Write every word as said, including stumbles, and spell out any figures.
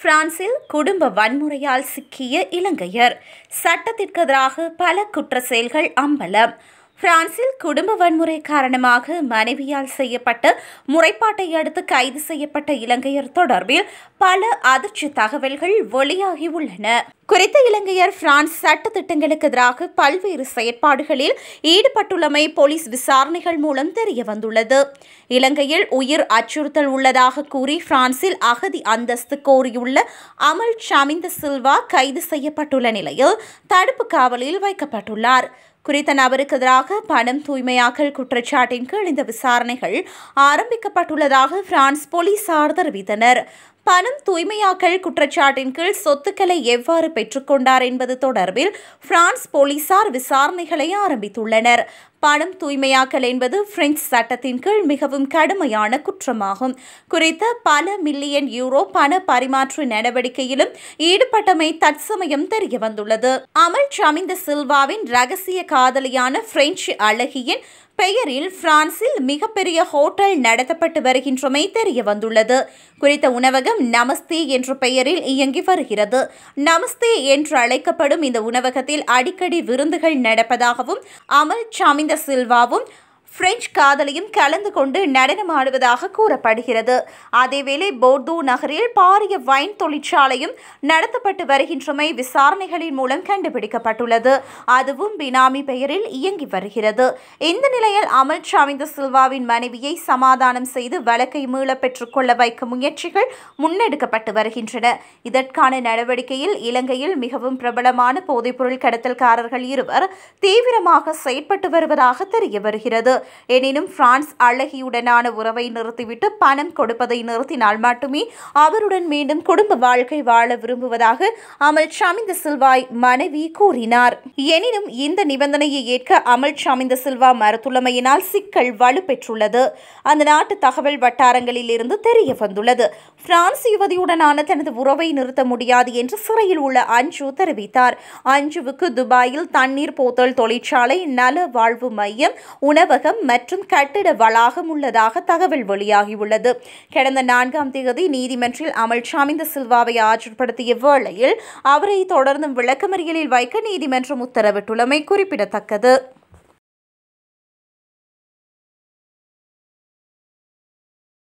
பிரான்சில் குடும்ப வன்முறையால் சிக்கிய இலங்கையர் சட்டத்திற்கு எதிராக பல குற்ற செயல்கள் அம்பலம். பிரான்சில் குடும்ப வன்முறை காரணமாக மனைவியால் செய்யப்பட்ட முறைப்பாட்டை அடுத்து கைது செய்யப்பட்ட இலங்கையர் தொடர்பில் பல அதிர்ச்சி தகவல்கள் வெளியாகியுள்ளன. குறித்த இலங்கையர் பிரான்ஸ் சட்ட திட்டங்களுக்கு எதிராக பல்வேறு செயற்பாடுகளில் ஈடுபட்டுள்ளமை போலீஸ் விசாரணைகள் மூலம் தெரிய வந்துள்ளது. இலங்கையில் உயிர் அச்சுறுத்தல் உள்ளதாக கூறி பிரான்சில் அகதி அந்தஸ்து கோரியுள்ள அமல் ஷமிந்த சில்வா கைது செய்யப்பட்டுள்ள நிலையில் தடுப்பு காவலில் வைக்கப்பட்டுள்ளார். குறித்த நபருக்கு எதிராக பணம் தூய்மையாக்கல் குற்றச்சாட்டின் கீழ் இந்த விசாரணைகள் ஆரம்பிக்கப்பட்டுள்ளதாக பிரான்ஸ் போலீசார் தெரிவித்தனர். பணம் தூய்மையாக்கல் குற்றச்சாட்டின் கீழ் சொத்துக்களை எவ்வாறு பெற்றுக்கொண்டார் என்பது தொடர்பில் பிரான்ஸ் போலீசார் விசாரணைகளை ஆரம்பித்துள்ளனர். பணம் தூய்மையாக்கல் என்பது பிரெஞ்சு சட்டத்தின் கீழ் மிகவும் கடுமையான குற்றமாகும். குறித்த பல மில்லியன் யூரோ பண பரிமாற்று நடவடிக்கையிலும் ஈடுபட்டமை தற்சமயம் தெரிய வந்துள்ளது. அமல் ஷமிந்த சில்வாவின் ரகசிய காதலியான பிரெஞ்சு அழகியின் பெயரில் பிரான்சில் மிகப்பெரிய ஹோட்டல் நடத்தப்பட்டு வருகின்றமை தெரிய வந்துள்ளது. குறித்த உணவகம் நமஸ்தே என்ற பெயரில் இயங்கி வருகிறது. நமஸ்தே என்று அழைக்கப்படும் இந்த உணவகத்தில் அடிக்கடி விருந்துகள் நடப்பதாகவும் அமல் ஷமிந்த சில்வாவும் பிரெஞ்சு காதலியும் கலந்து கொண்டு நடனமாடுவதாக கூறப்படுகிறது. அதேவேளை போர்தோ நகரில் பாரிய வைன் தொழிற்சாலையும் நடத்தப்பட்டு வருகின்றமை விசாரணைகளின் மூலம் கண்டுபிடிக்கப்பட்டுள்ளது. அதுவும் பினாமி பெயரில் இயங்கி வருகிறது. இந்த நிலையில் அமல் ஷமிந்த சில்வாவின் மனைவியை சமாதானம் செய்து வழக்கை மீள பெற்றுக் கொள்ள வைக்கும் முயற்சிகள் முன்னெடுக்கப்பட்டு வருகின்றன. இதற்கான நடவடிக்கையில் இலங்கையில் மிகவும் பிரபலமான போதைப்பொருள் கடத்தல்காரர்கள் இருவர் தீவிரமாக செயற்பட்டு வருவதாக தெரிய வருகிறது. எனினும் பிரான்ஸ் அழகியுடனான உறவை நிறுத்திவிட்டு பணம் கொடுப்பதை நிறுத்தினால் மட்டுமே அவருடன் மீண்டும் குடும்ப வாழ்க்கை வாழ விரும்புவதாக அமல் ஷமிந்த சில்வாய் மனைவி கூறினார். எனினும் இந்த நிபந்தனையை ஏற்க அமல் ஷமிந்த சில்வா மறுத்துள்ளமையினால் சிக்கல் வலுப்பெற்றுள்ளது. அந்த நாட்டு தகவல் வட்டாரங்களில் இருந்து தெரிய வந்துள்ளது. பிரான்ஸ் யுவதியுடனான தனது உறவை நிறுத்த முடியாது என்று சிறையில் உள்ள அஞ்சு தெரிவித்தார். அஞ்சுவுக்கு துபாயில் தண்ணீர் போத்தல் தொழிற்சாலை, நல வாழ்வு மையம், உணவகம் மற்றும் கட்டிட வளாகம் உள்ளதாக தகவல் வெளியாகியுள்ளது. கடந்த நான்காம் தேதி நீதிமன்றில் அமல் ஷமிந்த சில்வாவை ஆஜர்படுத்திய வேளையில் அவரை தொடர்ந்தும் விளக்கமறியலில் வைக்க நீதிமன்றம் உத்தரவிட்டுள்ளமை குறிப்பிடத்தக்கது.